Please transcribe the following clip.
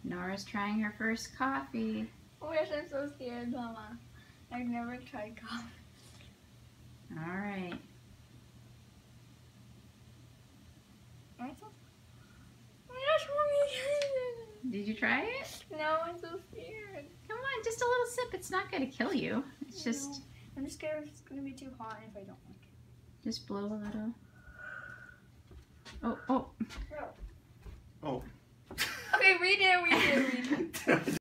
Nora's trying her first coffee. Oh my gosh, I'm so scared, Mama. I've never tried coffee. All right. Oh my gosh, Mommy. Did you try it? No, I'm so scared. Come on, just a little sip. It's not going to kill you. It's just... I'm just scared it's going to be too hot if I don't like it. Just blow a little. Oh, oh. Oh. Okay, read it.